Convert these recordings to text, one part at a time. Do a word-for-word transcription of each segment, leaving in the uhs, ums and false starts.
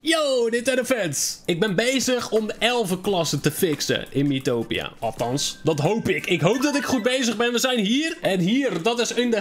Yo, Nintendo fans! Ik ben bezig om de elfenklasse te fixen in Miitopia. Althans, dat hoop ik. Ik hoop dat ik goed bezig ben. We zijn hier. En hier, dat is in de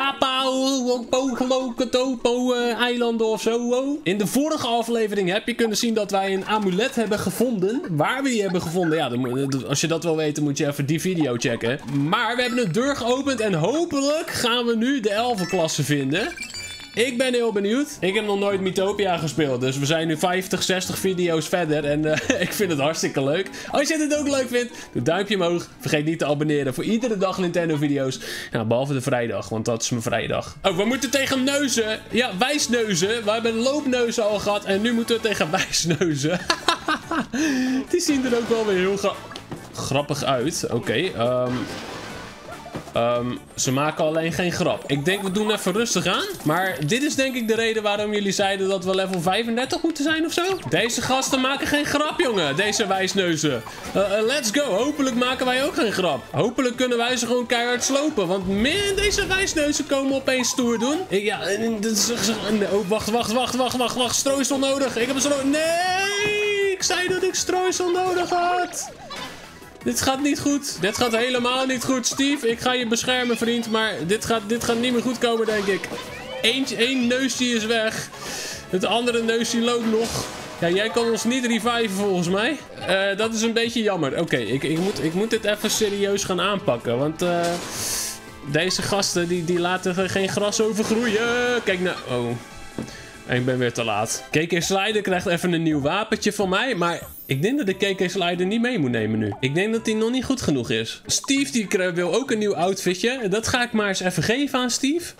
Galapagos-eilanden of zo. In de vorige aflevering heb je kunnen zien dat wij een amulet hebben gevonden. Waar we die hebben gevonden, ja, dan, als je dat wil weten, moet je even die video checken. Maar we hebben een deur geopend en hopelijk gaan we nu de elfenklasse vinden. Ik ben heel benieuwd. Ik heb nog nooit Miitopia gespeeld. Dus we zijn nu vijftig, zestig video's verder. En uh, ik vind het hartstikke leuk. Als je het ook leuk vindt, doe duimpje omhoog. Vergeet niet te abonneren voor iedere dag Nintendo video's. Nou, behalve de vrijdag, want dat is mijn vrijdag. Oh, we moeten tegen neuzen. Ja, wijsneuzen. We hebben loopneuzen al gehad. En nu moeten we tegen wijsneuzen. Die zien er ook wel weer heel gra grappig uit. Oké, okay, um... Um, ze maken alleen geen grap. Ik denk, we doen even rustig aan. Maar dit is denk ik de reden waarom jullie zeiden dat we level vijfendertig moeten zijn of zo. Deze gasten maken geen grap, jongen. Deze wijsneuzen. Uh, uh, let's go. Hopelijk maken wij ook geen grap. Hopelijk kunnen wij ze gewoon keihard slopen. Want meer deze wijsneuzen komen opeens stoer doen. Ik, ja, oh, wacht, wacht, wacht, wacht, wacht, wacht. Strooisel nodig. Ik heb een strooisel. Nee! Ik zei dat ik strooisel nodig had. Dit gaat niet goed. Dit gaat helemaal niet goed, Steve. Ik ga je beschermen, vriend. Maar dit gaat, dit gaat niet meer goed komen, denk ik. Eentje, één neusje is weg. Het andere neusje loopt nog. Ja, jij kan ons niet reviven, volgens mij. Uh, dat is een beetje jammer. Oké, okay, ik, ik, moet, ik moet dit even serieus gaan aanpakken. Want uh, deze gasten, die, die laten er geen gras over groeien. Kijk nou... Oh... En ik ben weer te laat. K K Slider krijgt even een nieuw wapentje van mij. Maar ik denk dat ik K K Slider niet mee moet nemen nu. Ik denk dat hij nog niet goed genoeg is. Steve die wil ook een nieuw outfitje. Dat ga ik maar eens even geven aan Steve.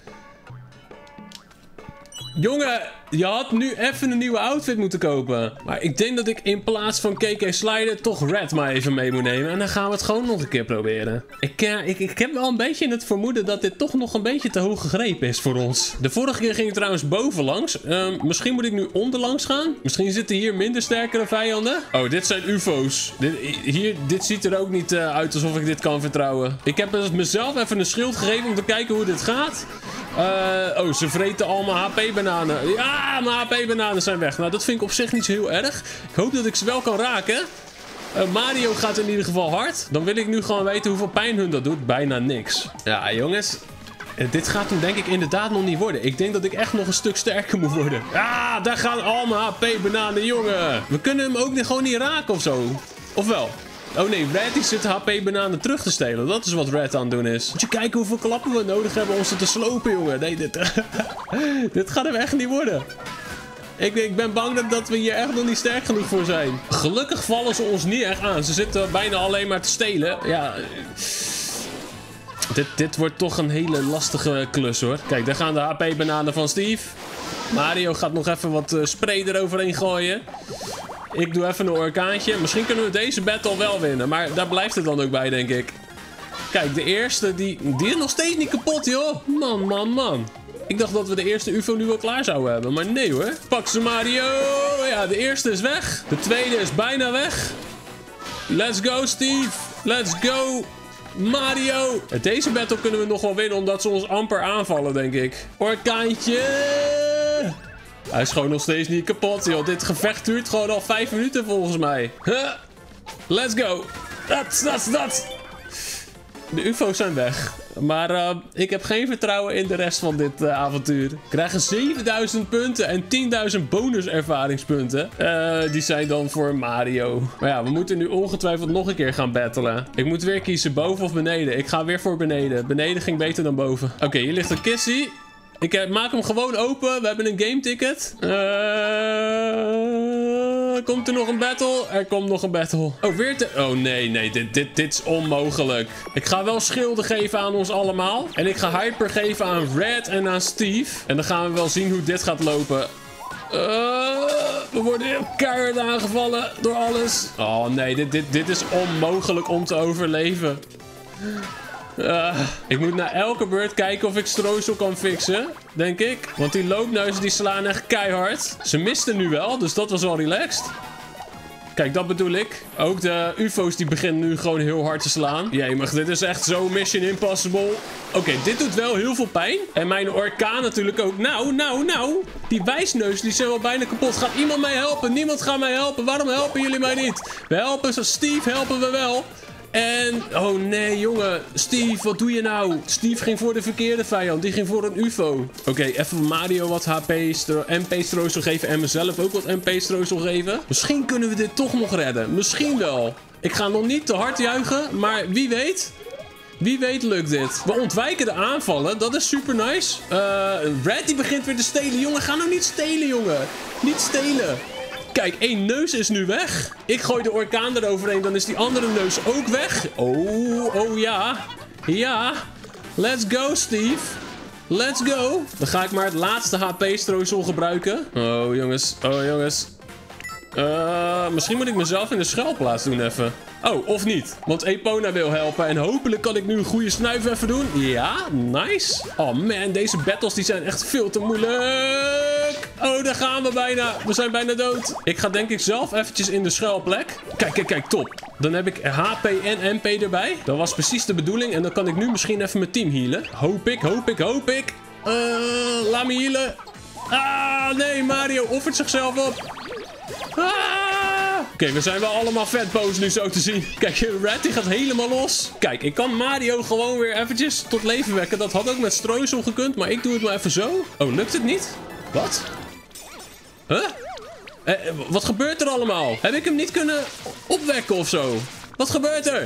Jongen, je had nu even een nieuwe outfit moeten kopen. Maar ik denk dat ik in plaats van K K Slider toch Red maar even mee moet nemen. En dan gaan we het gewoon nog een keer proberen. Ik, uh, ik, ik heb wel een beetje het vermoeden dat dit toch nog een beetje te hoog gegrepen is voor ons. De vorige keer ging ik trouwens bovenlangs. Uh, misschien moet ik nu onderlangs gaan. Misschien zitten hier minder sterkere vijanden. Oh, dit zijn U F O's. Dit, hier, dit ziet er ook niet uh, uit alsof ik dit kan vertrouwen. Ik heb dus mezelf even een schild gegeven om te kijken hoe dit gaat. Uh, oh, ze vreten allemaal H P-bananen. Ja, mijn H P-bananen zijn weg. Nou, dat vind ik op zich niet zo heel erg. Ik hoop dat ik ze wel kan raken. Uh, Mario gaat in ieder geval hard. Dan wil ik nu gewoon weten hoeveel pijn hun dat doet. Bijna niks. Ja, jongens. Dit gaat hem denk ik inderdaad nog niet worden. Ik denk dat ik echt nog een stuk sterker moet worden. Ja, daar gaan allemaal H P-bananen, jongen. We kunnen hem ook niet, gewoon niet raken of zo. Of wel? Oh nee, Red die zit H P-bananen terug te stelen. Dat is wat Red aan het doen is. Moet je kijken hoeveel klappen we nodig hebben om ze te slopen, jongen. Nee, dit, dit gaat hem echt niet worden. Ik, ik ben bang dat, dat we hier echt nog niet sterk genoeg voor zijn. Gelukkig vallen ze ons niet echt aan. Ze zitten bijna alleen maar te stelen. Ja... Dit, dit wordt toch een hele lastige klus, hoor. Kijk, daar gaan de H P-bananen van Steve. Mario gaat nog even wat uh, spray eroverheen gooien. Ik doe even een orkaantje. Misschien kunnen we deze battle wel winnen. Maar daar blijft het dan ook bij, denk ik. Kijk, de eerste, die, die is nog steeds niet kapot, joh. Man, man, man. Ik dacht dat we de eerste U F O nu wel klaar zouden hebben. Maar nee, hoor. Pak ze, Mario. Ja, de eerste is weg. De tweede is bijna weg. Let's go, Steve. Let's go, Mario. Deze battle kunnen we nog wel winnen, omdat ze ons amper aanvallen, denk ik. Orkaantje. Hij is gewoon nog steeds niet kapot, joh. Dit gevecht duurt gewoon al vijf minuten volgens mij. Huh. Let's go. Dat, dat, dat. De U F O's zijn weg. Maar uh, ik heb geen vertrouwen in de rest van dit uh, avontuur. We krijgen zevenduizend punten en tienduizend bonus ervaringspunten. Uh, die zijn dan voor Mario. Maar ja, we moeten nu ongetwijfeld nog een keer gaan battelen. Ik moet weer kiezen, boven of beneden. Ik ga weer voor beneden. Beneden ging beter dan boven. Oké, okay, hier ligt een kissie. Ik uh, maak hem gewoon open. We hebben een game ticket. Uh, komt er nog een battle? Er komt nog een battle. Oh, weer te... Oh, nee, nee. Dit, dit, dit is onmogelijk. Ik ga wel schilden geven aan ons allemaal. En ik ga hyper geven aan Red en aan Steve. En dan gaan we wel zien hoe dit gaat lopen. Uh, we worden heel keihard aangevallen door alles. Oh, nee. Dit, dit, dit is onmogelijk om te overleven. Uh, ik moet naar elke beurt kijken of ik strooisel kan fixen, denk ik. Want die loopneuzen die slaan echt keihard. Ze misten nu wel, dus dat was wel relaxed. Kijk, dat bedoel ik. Ook de U F O's die beginnen nu gewoon heel hard te slaan. Jee, maar dit is echt zo Mission Impossible. Oké, okay, dit doet wel heel veel pijn. En mijn orkaan natuurlijk ook. Nou, nou, nou. Die wijsneus, die zijn wel bijna kapot. Gaat iemand mij helpen? Niemand gaat mij helpen. Waarom helpen jullie mij niet? We helpen, Steve helpen we wel. En, oh nee, jongen. Steve, wat doe je nou? Steve ging voor de verkeerde vijand. Die ging voor een U F O. Oké, okay, even Mario wat H P, M P-strooisel geven. En mezelf ook wat M P-strooisel geven. Misschien kunnen we dit toch nog redden. Misschien wel. Ik ga nog niet te hard juichen, maar wie weet... Wie weet lukt dit. We ontwijken de aanvallen. Dat is super nice. Uh, Red die begint weer te stelen. Jongen, ga nou niet stelen, jongen. Niet stelen. Kijk, één neus is nu weg. Ik gooi de orkaan eroverheen. Dan is die andere neus ook weg. Oh, oh ja. Ja. Let's go, Steve. Let's go. Dan ga ik maar het laatste H P-strooisel gebruiken. Oh, jongens. Oh, jongens. Uh, misschien moet ik mezelf in de schuilplaats doen even. Oh, of niet. Want Epona wil helpen. En hopelijk kan ik nu een goede snuif even doen. Ja, nice. Oh man, deze battles die zijn echt veel te moeilijk. Oh, daar gaan we bijna. We zijn bijna dood. Ik ga denk ik zelf eventjes in de schuilplek. Kijk, kijk, kijk, top. Dan heb ik H P en M P erbij. Dat was precies de bedoeling. En dan kan ik nu misschien even mijn team healen. Hoop ik, hoop ik, hoop ik. Uh, laat me healen. Ah, nee, Mario offert zichzelf op. Ah! Oké, okay, we zijn wel allemaal vet boos nu zo te zien. Kijk, Red die gaat helemaal los. Kijk, ik kan Mario gewoon weer eventjes tot leven wekken. Dat had ook met strooisel gekund, maar ik doe het maar even zo. Oh, lukt het niet? Wat? Huh? Eh, wat gebeurt er allemaal? Heb ik hem niet kunnen opwekken of zo? Wat gebeurt er?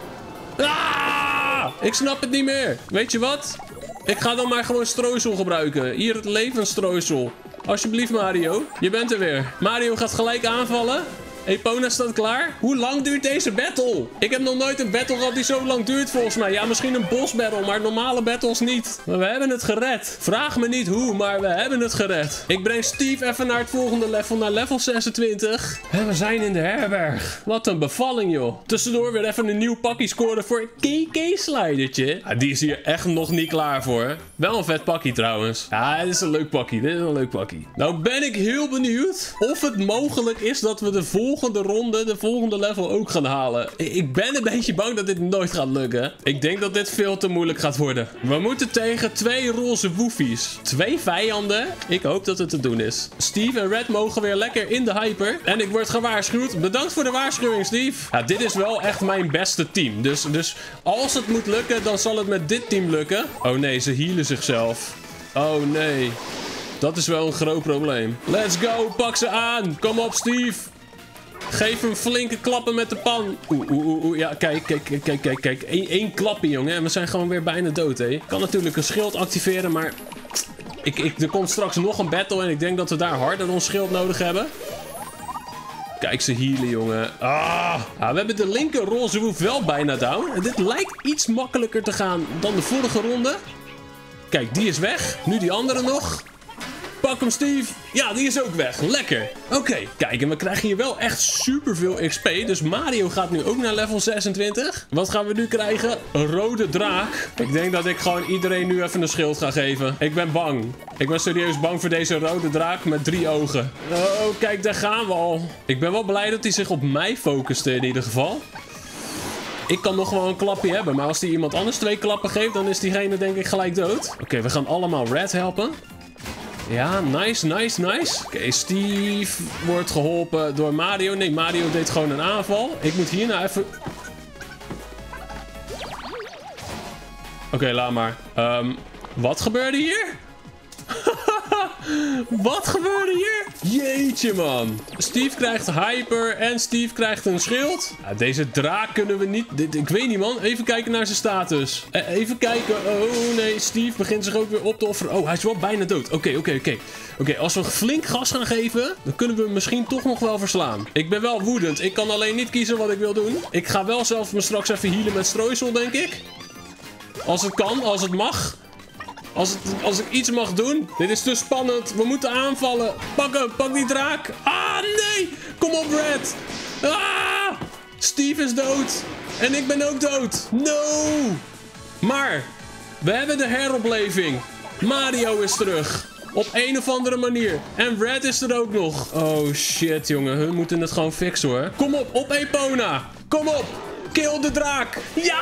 Ah! Ik snap het niet meer. Weet je wat? Ik ga dan maar gewoon strooisel gebruiken. Hier het levensstrooisel. Alsjeblieft, Mario. Je bent er weer. Mario gaat gelijk aanvallen. Epona staat klaar. Hoe lang duurt deze battle? Ik heb nog nooit een battle gehad die zo lang duurt volgens mij. Ja, misschien een boss battle, maar normale battles niet. Maar we hebben het gered. Vraag me niet hoe, maar we hebben het gered. Ik breng Steve even naar het volgende level, naar level zesentwintig. En we zijn in de herberg. Wat een bevalling, joh. Tussendoor weer even een nieuw pakkie scoren voor een K K-slidertje. Ja, die is hier echt nog niet klaar voor. Wel een vet pakkie trouwens. Ja, dit is een leuk pakkie. Dit is een leuk pakkie. Nou ben ik heel benieuwd of het mogelijk is dat we de volgende volgende ronde, de volgende level ook gaan halen. Ik ben een beetje bang dat dit nooit gaat lukken. Ik denk dat dit veel te moeilijk gaat worden. We moeten tegen twee roze woefies. Twee vijanden. Ik hoop dat het te doen is. Steve en Red mogen weer lekker in de hyper. En ik word gewaarschuwd. Bedankt voor de waarschuwing, Steve. Ja, dit is wel echt mijn beste team. Dus, dus als het moet lukken, dan zal het met dit team lukken. Oh nee, ze healen zichzelf. Oh nee. Dat is wel een groot probleem. Let's go, pak ze aan. Kom op, Steve. Geef hem flinke klappen met de pan. Oeh, oeh, oeh, oeh. Ja, kijk, kijk, kijk, kijk, kijk. Eén, één klapje, jongen. En we zijn gewoon weer bijna dood, hè. Ik kan natuurlijk een schild activeren, maar... Ik, ik, er komt straks nog een battle en ik denk dat we daar harder ons schild nodig hebben. Kijk, ze healen, jongen. Ah. Ah, we hebben de linker roze woef wel bijna down. En dit lijkt iets makkelijker te gaan dan de vorige ronde. Kijk, die is weg. Nu die andere nog. Pak hem, Steve. Ja, die is ook weg. Lekker. Oké, okay. Kijk, en we krijgen hier wel echt superveel X P. Dus Mario gaat nu ook naar level zesentwintig. Wat gaan we nu krijgen? Een rode draak. Ik denk dat ik gewoon iedereen nu even een schild ga geven. Ik ben bang. Ik ben serieus bang voor deze rode draak met drie ogen. Oh, kijk, daar gaan we al. Ik ben wel blij dat hij zich op mij focuste in ieder geval. Ik kan nog wel een klapje hebben, maar als hij iemand anders twee klappen geeft, dan is diegene denk ik gelijk dood. Oké, okay, we gaan allemaal Red helpen. Ja, nice, nice, nice. Oké, okay, Steve wordt geholpen door Mario. Nee, Mario deed gewoon een aanval. Ik moet hierna even... Oké, okay, laat maar. Um, wat gebeurde hier? Wat gebeurde hier? Jeetje, man. Steve krijgt hyper en Steve krijgt een schild. Ja, deze draak kunnen we niet... Ik weet niet, man. Even kijken naar zijn status. Even kijken. Oh, nee. Steve begint zich ook weer op te offeren. Oh, hij is wel bijna dood. Oké, oké, oké. Oké, als we flink gas gaan geven, dan kunnen we hem misschien toch nog wel verslaan. Ik ben wel woedend. Ik kan alleen niet kiezen wat ik wil doen. Ik ga wel zelf me straks even healen met strooisel, denk ik. Als het kan, als het mag. Als, het, als ik iets mag doen. Dit is te spannend. We moeten aanvallen. Pak hem. Pak die draak. Ah, nee. Kom op, Red. Ah. Steve is dood. En ik ben ook dood. No. Maar. We hebben de heropleving. Mario is terug. Op een of andere manier. En Red is er ook nog. Oh shit, jongen. Hun moeten het gewoon fixen, hoor. Kom op, op Epona. Kom op. Kill de draak. Ja!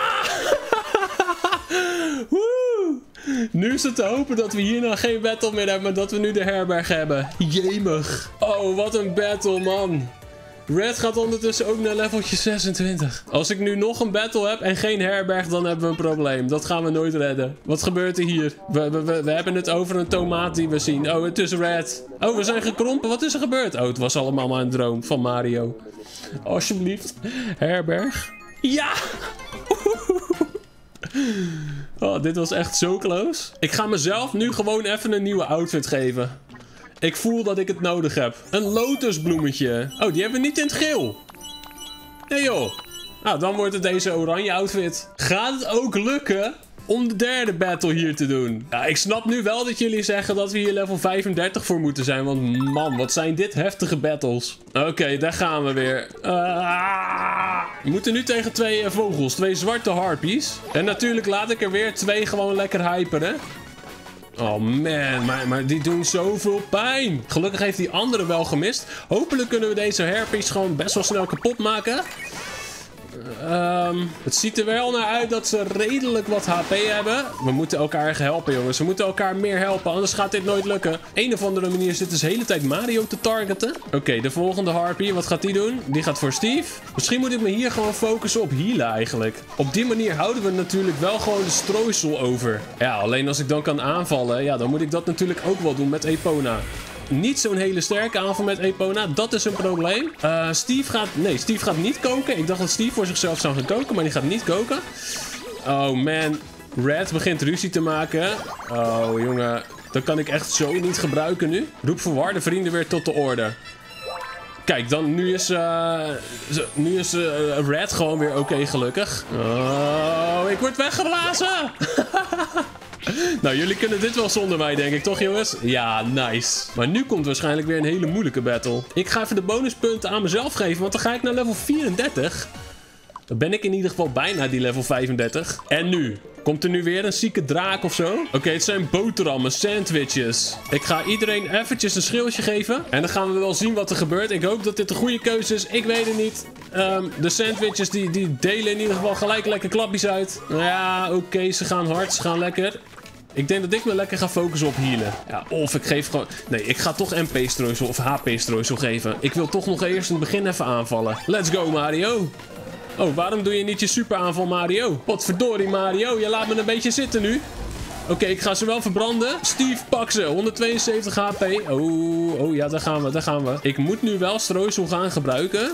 Woe! Nu is het te hopen dat we hierna geen battle meer hebben, maar dat we nu de herberg hebben. Jemig. Oh, wat een battle, man. Red gaat ondertussen ook naar leveltje zesentwintig. Als ik nu nog een battle heb en geen herberg, dan hebben we een probleem. Dat gaan we nooit redden. Wat gebeurt er hier? We, we, we, we hebben het over een tomaat die we zien. Oh, het is Red. Oh, we zijn gekrompen. Wat is er gebeurd? Oh, het was allemaal maar een droom van Mario. Alsjeblieft. Herberg. Ja! Oh, dit was echt zo close. Ik ga mezelf nu gewoon even een nieuwe outfit geven. Ik voel dat ik het nodig heb. Een lotusbloemetje. Oh, die hebben we niet in het geel. Nee joh. Nou, dan wordt het deze oranje outfit. Gaat het ook lukken om de derde battle hier te doen? Ja, ik snap nu wel dat jullie zeggen dat we hier level vijfendertig voor moeten zijn. Want man, wat zijn dit heftige battles. Oké, okay, daar gaan we weer. Uh, we moeten nu tegen twee uh, vogels. Twee zwarte harpies. En natuurlijk laat ik er weer twee gewoon lekker hyperen. Oh man, maar, maar die doen zoveel pijn. Gelukkig heeft die andere wel gemist. Hopelijk kunnen we deze harpies gewoon best wel snel kapot maken. Um, het ziet er wel naar uit dat ze redelijk wat H P hebben. We moeten elkaar helpen, jongens. We moeten elkaar meer helpen, anders gaat dit nooit lukken. Een of andere manier zit dus de hele tijd Mario te targeten. Oké, okay, de volgende harpy, wat gaat die doen? Die gaat voor Steve. Misschien moet ik me hier gewoon focussen op healen eigenlijk. Op die manier houden we natuurlijk wel gewoon de strooisel over. Ja, alleen als ik dan kan aanvallen, ja, dan moet ik dat natuurlijk ook wel doen met Epona. Niet zo'n hele sterke aanval met Epona. Dat is een probleem. Uh, Steve gaat... Nee, Steve gaat niet koken. Ik dacht dat Steve voor zichzelf zou gaan koken, maar die gaat niet koken. Oh man. Red begint ruzie te maken. Oh jongen. Dat kan ik echt zo niet gebruiken nu. Roep verwarde vrienden weer tot de orde. Kijk, dan nu is... Uh, nu is uh, Red gewoon weer oké, okay, gelukkig. Oh, ik word weggeblazen. Nou, jullie kunnen dit wel zonder mij, denk ik, toch jongens? Ja, nice. Maar nu komt waarschijnlijk weer een hele moeilijke battle. Ik ga even de bonuspunten aan mezelf geven, want dan ga ik naar level vierendertig. Dan ben ik in ieder geval bijna die level vijfendertig. En nu? Komt er nu weer een zieke draak of zo? Oké, okay, het zijn boterhammen, sandwiches. Ik ga iedereen eventjes een schildje geven. En dan gaan we wel zien wat er gebeurt. Ik hoop dat dit een goede keuze is. Ik weet het niet. Um, de sandwiches die, die delen in ieder geval gelijk lekker klappies uit. Nou ja, oké, okay, ze gaan hard, ze gaan lekker. Ik denk dat ik me lekker ga focussen op healen. Ja, of ik geef gewoon... Nee, ik ga toch M P-strooisel of H P-strooisel geven. Ik wil toch nog eerst in het begin even aanvallen. Let's go, Mario. Oh, waarom doe je niet je super aanval, Mario? Potverdorie, Mario. Je laat me een beetje zitten nu. Oké, okay, ik ga ze wel verbranden. Steve, pak ze. honderdtweeënzeventig H P. Oh, oh ja, daar gaan we, daar gaan we. Ik moet nu wel strooisel gaan gebruiken.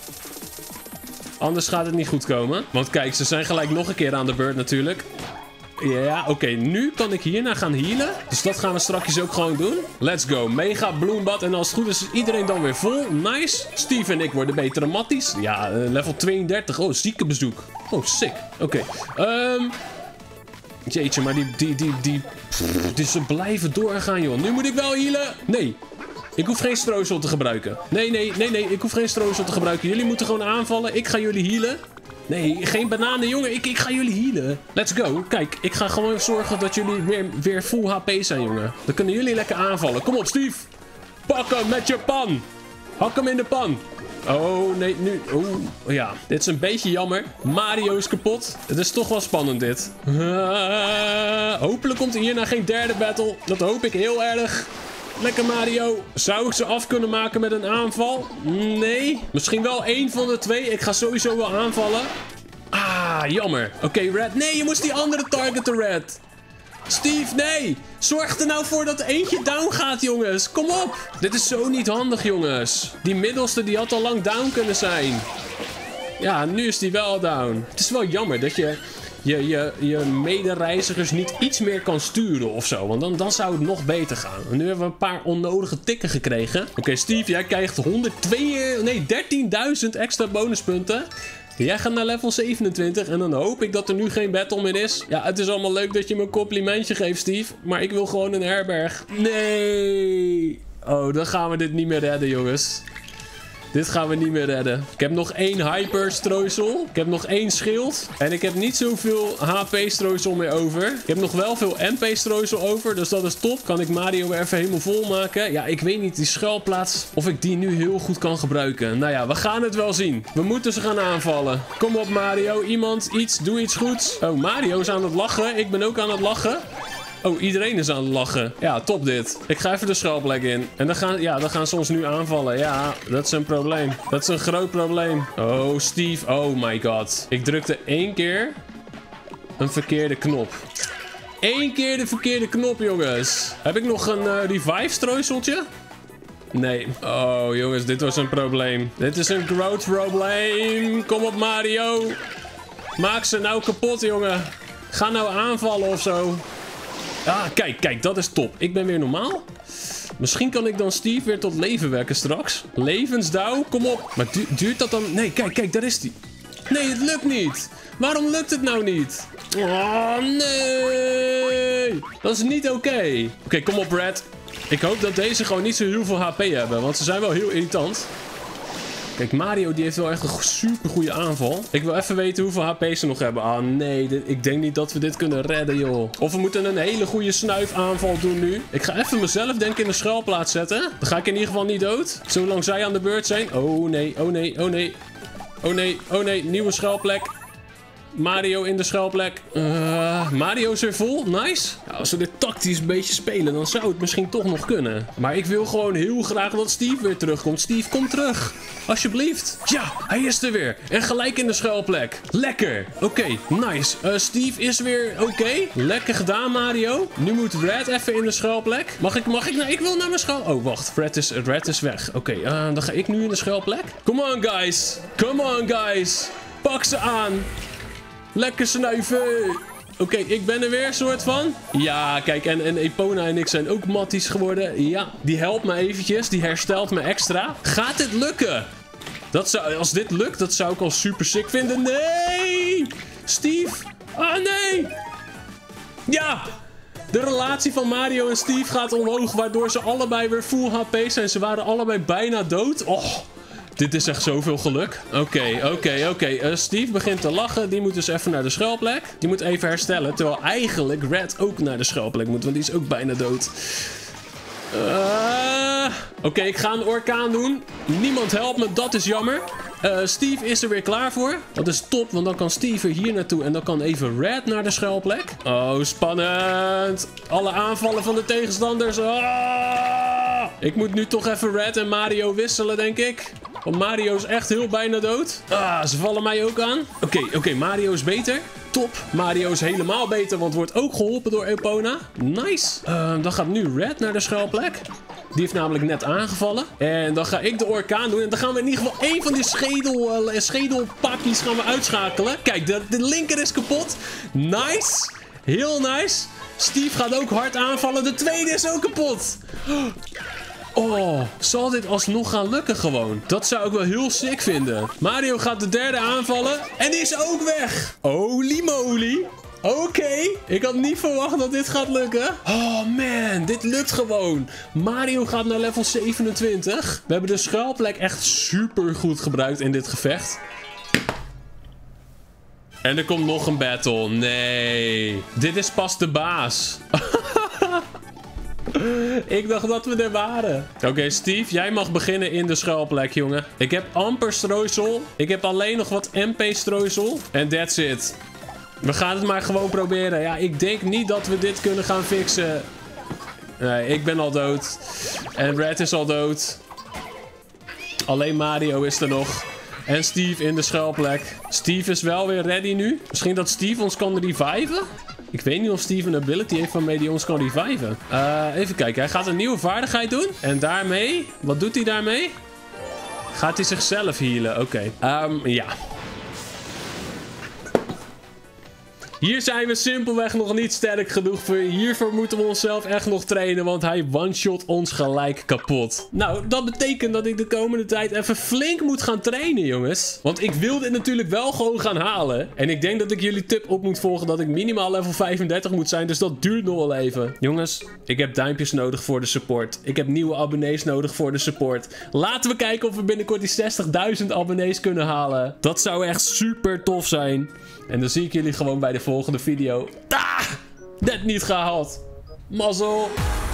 Anders gaat het niet goed komen. Want kijk, ze zijn gelijk nog een keer aan de beurt natuurlijk. Ja, oké. Okay, nu kan ik hierna gaan healen. Dus dat gaan we straks ook gewoon doen. Let's go. Mega bloembad. En als het goed is, is iedereen dan weer vol. Nice. Steve en ik worden betere matties. Ja, uh, level tweeëndertig. Oh, ziekenbezoek. Oh, sick. Oké. Okay. Um, jeetje, maar die... die, die, die pff, die ze blijven doorgaan, joh. Nu moet ik wel healen. Nee. Ik hoef geen strooisel te gebruiken. Nee, nee, nee, nee. Ik hoef geen strooisel te gebruiken. Jullie moeten gewoon aanvallen. Ik ga jullie healen. Nee, geen bananen, jongen. Ik, ik ga jullie healen. Let's go. Kijk, ik ga gewoon zorgen dat jullie weer, weer full H P zijn, jongen. Dan kunnen jullie lekker aanvallen. Kom op, Steve. Pak hem met je pan. Hak hem in de pan. Oh, nee, nu... Oh, ja. Dit is een beetje jammer. Mario is kapot. Het is toch wel spannend, dit. Uh, hopelijk komt er hierna geen derde battle. Dat hoop ik heel erg. Lekker Mario. Zou ik ze af kunnen maken met een aanval? Nee. Misschien wel één van de twee. Ik ga sowieso wel aanvallen. Ah, jammer. Oké, okay, Red. Nee, je moest die andere targeten, Red. Steve, nee. Zorg er nou voor dat eentje down gaat, jongens. Kom op. Dit is zo niet handig, jongens. Die middelste, die had al lang down kunnen zijn. Ja, nu is die wel down. Het is wel jammer dat je... Je, je, je medereizigers niet iets meer kan sturen of zo. Want dan, dan zou het nog beter gaan. En nu hebben we een paar onnodige tikken gekregen. Oké, okay, Steve, jij krijgt honderdtwee, nee, dertienduizend extra bonuspunten. Jij gaat naar level zevenentwintig. En dan hoop ik dat er nu geen battle meer is. Ja, het is allemaal leuk dat je me een complimentje geeft, Steve. Maar ik wil gewoon een herberg. Nee. Oh, dan gaan we dit niet meer redden, jongens. Dit gaan we niet meer redden. Ik heb nog één hyper strooisel. Ik heb nog één schild. En ik heb niet zoveel H P strooisel meer over. Ik heb nog wel veel M P strooisel over. Dus dat is top. Kan ik Mario weer even helemaal vol maken. Ja, ik weet niet, die schuilplaats, of ik die nu heel goed kan gebruiken. Nou ja, we gaan het wel zien. We moeten ze gaan aanvallen. Kom op Mario. Iemand, iets, doe iets goeds. Oh, Mario is aan het lachen. Ik ben ook aan het lachen. Oh, iedereen is aan het lachen. Ja, top dit. Ik ga even de schuilplek in. En dan gaan, ja, dan gaan ze ons nu aanvallen. Ja, dat is een probleem. Dat is een groot probleem. Oh, Steve. Oh my god. Ik drukte één keer een verkeerde knop. Eén keer de verkeerde knop, jongens. Heb ik nog een uh, revive strooiseltje? Nee. Oh, jongens, dit was een probleem. Dit is een groot probleem. Kom op, Mario. Maak ze nou kapot, jongen. Ga nou aanvallen of zo. Ah, kijk, kijk, dat is top. Ik ben weer normaal. Misschien kan ik dan Steve weer tot leven wekken straks. Levensdauw, kom op. Maar du duurt dat dan? Nee, kijk, kijk, daar is die. Nee, het lukt niet. Waarom lukt het nou niet? Oh, nee. Dat is niet oké. Okay. Oké, okay, kom op, Red. Ik hoop dat deze gewoon niet zo heel veel H P hebben. Want ze zijn wel heel irritant. Kijk, Mario die heeft wel echt een super goede aanval. Ik wil even weten hoeveel H P ze nog hebben. Ah nee, dit, ik denk niet dat we dit kunnen redden, joh. Of we moeten een hele goede snuifaanval doen nu. Ik ga even mezelf denk ik in de schuilplaats zetten. Dan ga ik in ieder geval niet dood. Zolang zij aan de beurt zijn. Oh nee, oh nee, oh nee. Oh nee, oh nee, nieuwe schuilplek. Mario in de schuilplek. Uh, Mario is weer vol. Nice. Ja, als we dit tactisch een beetje spelen, dan zou het misschien toch nog kunnen. Maar ik wil gewoon heel graag dat Steve weer terugkomt. Steve, kom terug. Alsjeblieft. Ja, hij is er weer. En gelijk in de schuilplek. Lekker. Oké, okay, nice. Uh, Steve is weer oké. Okay. Lekker gedaan, Mario. Nu moet Red even in de schuilplek. Mag ik, mag ik? Nou, ik wil naar mijn schuil... Oh, wacht. Red is, Red is weg. Oké, okay, uh, dan ga ik nu in de schuilplek. Come on, guys. Come on, guys. Pak ze aan. Lekker snuiven. Oké, okay, ik ben er weer, soort van. Ja, kijk, en, en Epona en ik zijn ook matties geworden. Ja, die helpt me eventjes. Die herstelt me extra. Gaat dit lukken? Dat zou, als dit lukt, dat zou ik al super sick vinden. Nee! Steve! Ah, nee! Ja! De relatie van Mario en Steve gaat omhoog, waardoor ze allebei weer full H P zijn. Ze waren allebei bijna dood. Oh, dit is echt zoveel geluk. Oké, okay, oké, okay, oké. Okay. Uh, Steve begint te lachen. Die moet dus even naar de schuilplek. Die moet even herstellen. Terwijl eigenlijk Red ook naar de schuilplek moet, want die is ook bijna dood. Uh, Oké, okay, ik ga een orkaan doen. Niemand helpt me, dat is jammer. Uh, Steve is er weer klaar voor. Dat is top, want dan kan Steve er hier naartoe. En dan kan even Red naar de schuilplek. Oh, spannend. Alle aanvallen van de tegenstanders. Oh! Ik moet nu toch even Red en Mario wisselen, denk ik. Want Mario is echt heel bijna dood. Ah, ze vallen mij ook aan. Oké, okay, oké, okay, Mario is beter. Top. Mario is helemaal beter, want wordt ook geholpen door Epona. Nice. Uh, dan gaat nu Red naar de schuilplek. Die heeft namelijk net aangevallen. En dan ga ik de orkaan doen. En dan gaan we in ieder geval één van die schedel, uh, schedelpakjes gaan we uitschakelen. Kijk, de, de linker is kapot. Nice. Heel nice. Steve gaat ook hard aanvallen. De tweede is ook kapot. Oh, zal dit alsnog gaan lukken gewoon? Dat zou ik wel heel sick vinden. Mario gaat de derde aanvallen. En die is ook weg. Holy moly. Oké, okay. Ik had niet verwacht dat dit gaat lukken. Oh man, dit lukt gewoon. Mario gaat naar level zevenentwintig. We hebben de schuilplek echt super goed gebruikt in dit gevecht. En er komt nog een battle. Nee, dit is pas de baas. Ik dacht dat we er waren. Oké, okay, Steve, jij mag beginnen in de schuilplek, jongen. Ik heb amper strooisel. Ik heb alleen nog wat M P strooisel. En that's it. We gaan het maar gewoon proberen. Ja, ik denk niet dat we dit kunnen gaan fixen. Nee, ik ben al dood. En Red is al dood. Alleen Mario is er nog. En Steve in de schuilplek. Steve is wel weer ready nu. Misschien dat Steve ons kan reviven? Ik weet niet of Steve een ability heeft waarmee hij ons kan reviven. Uh, even kijken. Hij gaat een nieuwe vaardigheid doen. En daarmee... Wat doet hij daarmee? Gaat hij zichzelf healen? Oké. Okay. Um, ja. Hier zijn we simpelweg nog niet sterk genoeg voor. Hiervoor moeten we onszelf echt nog trainen, want hij one-shot ons gelijk kapot. Nou, dat betekent dat ik de komende tijd even flink moet gaan trainen, jongens. Want ik wil dit natuurlijk wel gewoon gaan halen. En ik denk dat ik jullie tip op moet volgen dat ik minimaal level vijfendertig moet zijn, dus dat duurt nog wel even. Jongens, ik heb duimpjes nodig voor de support. Ik heb nieuwe abonnees nodig voor de support. Laten we kijken of we binnenkort die zestigduizend abonnees kunnen halen. Dat zou echt super tof zijn. En dan zie ik jullie gewoon bij de volgende video. Ah, net niet gehaald. Mazzel.